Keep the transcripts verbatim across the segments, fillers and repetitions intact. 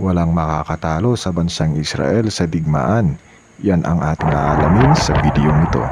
Walang makakatalo sa bansang Israel sa digmaan. Yan ang ating aalamin sa bidyong ito.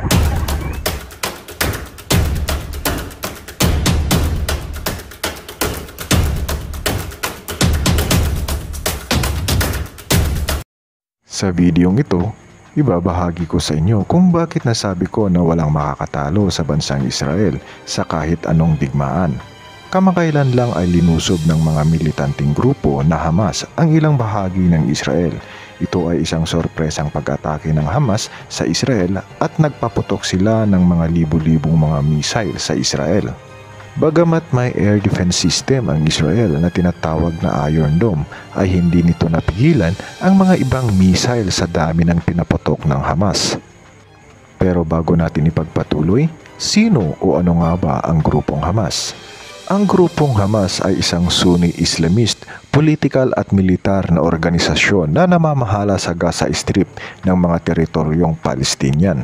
Sa bidyong ito, ibabahagi ko sa inyo kung bakit nasabi ko na walang makakatalo sa bansang Israel sa kahit anong digmaan. Kamakailan lang ay linusob ng mga militanteng grupo na Hamas ang ilang bahagi ng Israel. Ito ay isang sorpresang pag-atake ng Hamas sa Israel at nagpaputok sila ng mga libu-libong mga missile sa Israel. Bagamat may air defense system ang Israel na tinatawag na Iron Dome, ay hindi nito napigilan ang mga ibang missile sa dami ng pinaputok ng Hamas. Pero bago natin ipagpatuloy, sino o ano nga ba ang grupong Hamas? Ang grupong Hamas ay isang Sunni Islamist, political at militar na organisasyon na namamahala sa Gaza Strip ng mga teritoryong Palestinian.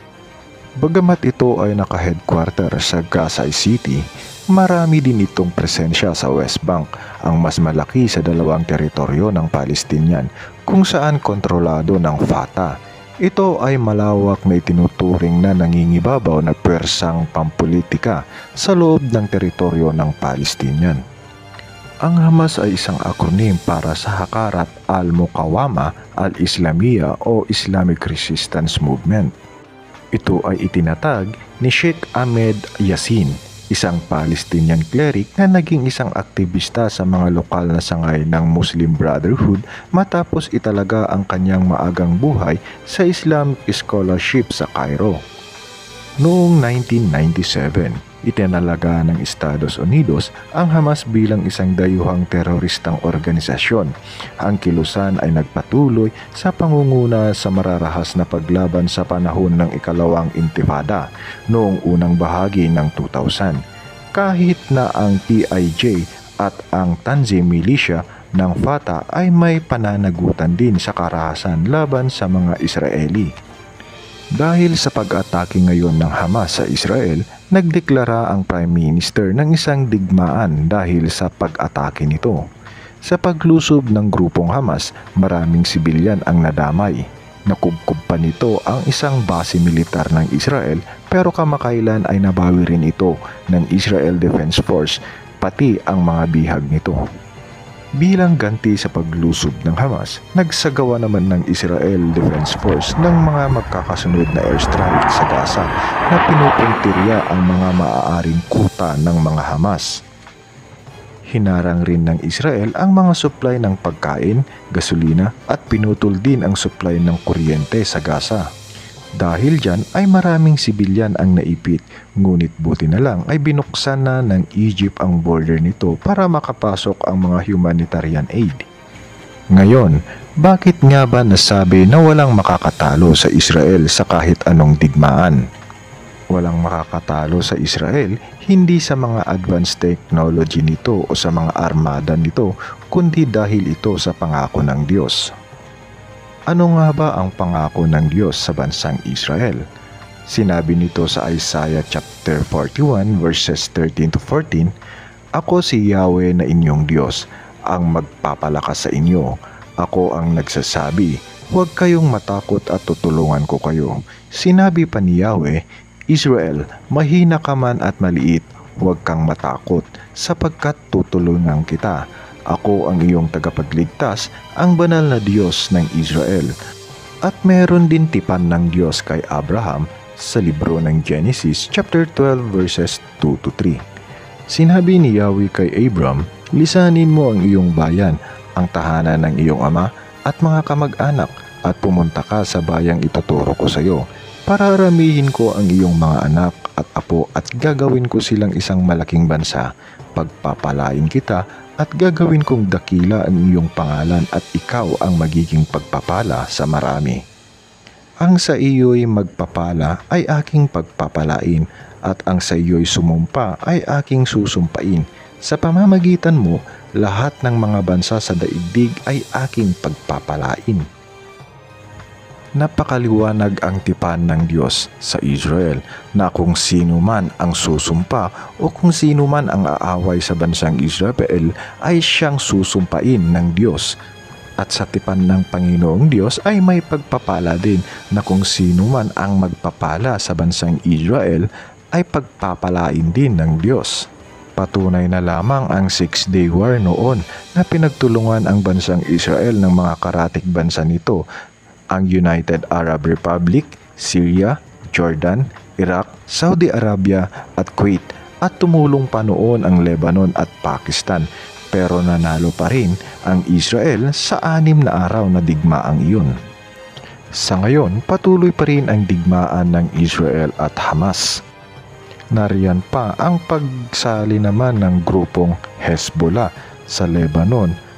Bagamat ito ay naka-headquarter sa Gaza City, marami din itong presensya sa West Bank, ang mas malaki sa dalawang teritoryo ng Palestinian kung saan kontrolado ng Fatah. Ito ay malawak na itinuturing na nangingibabaw na pwersang pampolitika sa loob ng teritoryo ng Palestinian. Ang Hamas ay isang akronym para sa Hakarat al-Muqawama al-Islamiyya o Islamic Resistance Movement. Ito ay itinatag ni Sheikh Ahmed Yassin, isang Palestinian cleric na naging isang aktivista sa mga lokal na sangay ng Muslim Brotherhood matapos italaga ang kanyang maagang buhay sa Islamic scholarship sa Cairo. Noong nineteen ninety-seven, itinalaga ng Estados Unidos ang Hamas bilang isang dayuhang teroristang organisasyon. Ang kilusan ay nagpatuloy sa pangunguna sa mararahas na paglaban sa panahon ng ikalawang intifada noong unang bahagi ng two thousand. Kahit na ang P I J at ang Tanzim Militia ng Fatah ay may pananagutan din sa karahasan laban sa mga Israeli. Dahil sa pag-atake ngayon ng Hamas sa Israel, nagdeklara ang Prime Minister ng isang digmaan dahil sa pag-atake nito. Sa paglusob ng grupong Hamas, maraming sibilyan ang nadamay. Nakubkob pa nito ang isang base militar ng Israel, pero kamakailan ay nabawi rin ito ng Israel Defense Force, pati ang mga bihag nito. Bilang ganti sa paglusob ng Hamas, nagsagawa naman ng Israel Defense Force ng mga magkakasunod na airstrike sa Gaza na pinupuntirya ang mga maaaring kuta ng mga Hamas. Hinarang rin ng Israel ang mga supply ng pagkain, gasolina at pinutol din ang supply ng kuryente sa Gaza. Dahil dyan ay maraming sibilyan ang naipit, ngunit buti na lang ay binuksan na ng Egypt ang border nito para makapasok ang mga humanitarian aid. Ngayon, bakit nga ba nasabi na walang makakatalo sa Israel sa kahit anong digmaan? Walang makakatalo sa Israel hindi sa mga advanced technology nito o sa mga armada nito, kundi dahil ito sa pangako ng Diyos. Ano nga ba ang pangako ng Diyos sa bansang Israel? Sinabi nito sa Isaiah chapter forty-one verses thirteen to fourteen, "Ako si Yahweh na inyong Diyos, ang magpapalakas sa inyo. Ako ang nagsasabi, huwag kayong matakot at tutulungan ko kayo." Sinabi pa ni Yahweh, "Israel, mahina ka man at maliit, huwag kang matakot, sapagkat tutulungan kita. Ako ang iyong tagapagligtas, ang banal na Diyos ng Israel." At meron din tipan ng Diyos kay Abraham sa libro ng Genesis chapter twelve verses two to three. Sinabi ni Yahweh kay Abram, "Lisanin mo ang iyong bayan, ang tahanan ng iyong ama at mga kamag-anak, at pumunta ka sa bayang ituturo ko sa iyo. Pararamihin ko ang iyong mga anak at apo at gagawin ko silang isang malaking bansa. Pagpapalain kita at gagawin kong dakila ang iyong pangalan at ikaw ang magiging pagpapala sa marami. Ang sa iyo'y magpapala ay aking pagpapalain at ang sa iyo'y sumumpa ay aking susumpain. Sa pamamagitan mo, lahat ng mga bansa sa daigdig ay aking pagpapalain." Napakaliwanag ang tipan ng Diyos sa Israel na kung sino man ang susumpa o kung sino man ang aaway sa bansang Israel ay siyang susumpain ng Diyos. At sa tipan ng Panginoong Diyos ay may pagpapala din na kung sino man ang magpapala sa bansang Israel ay pagpapalain din ng Diyos. Patunay na lamang ang Six-Day War noon na pinagtulungan ang bansang Israel ng mga karatig bansa nito, ang United Arab Republic, Syria, Jordan, Iraq, Saudi Arabia at Kuwait, at tumulong pa noon ang Lebanon at Pakistan. Pero nanalo pa rin ang Israel sa anim na araw na digmaang iyon. Sa ngayon, patuloy pa rin ang digmaan ng Israel at Hamas. Nariyan pa ang pagsali naman ng grupong Hezbollah sa Lebanon